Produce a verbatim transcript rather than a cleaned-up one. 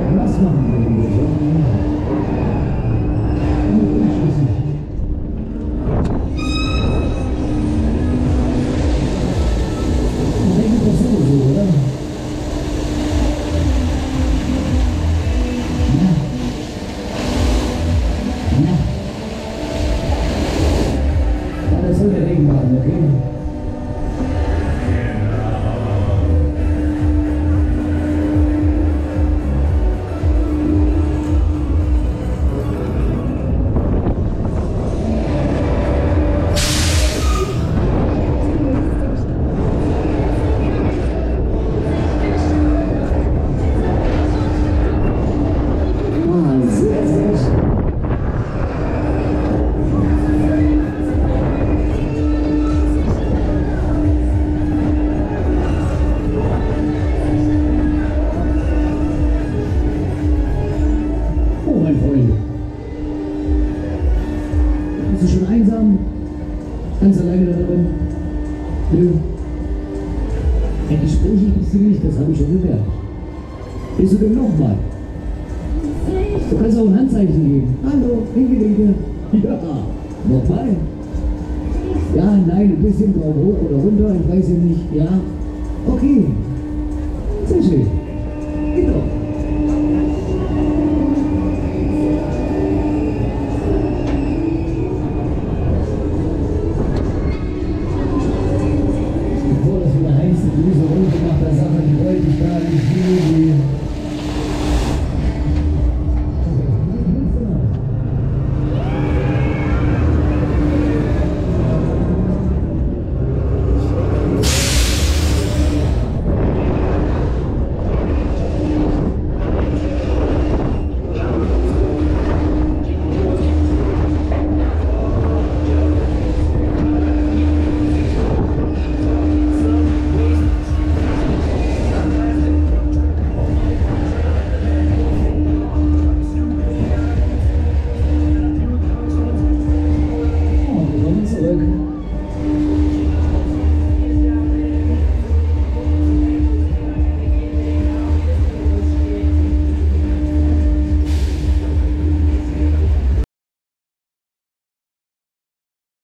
Was machen wir denn hier? Regnet doch sowieso, oder? Ja. Ja. Ja, das soll der Regen machen, okay? Bist du schon einsam? Ganz alleine da drin? Nö. Ja, gesprächig bist du nicht, das habe ich schon gemerkt. Bist du denn nochmal? Du kannst auch ein Handzeichen geben. Hallo, winke, winke. Ja, nochmal. Ja, nein, ein bisschen Daumen hoch oder runter, ich weiß ja nicht. Ja, okay. Sehr schön.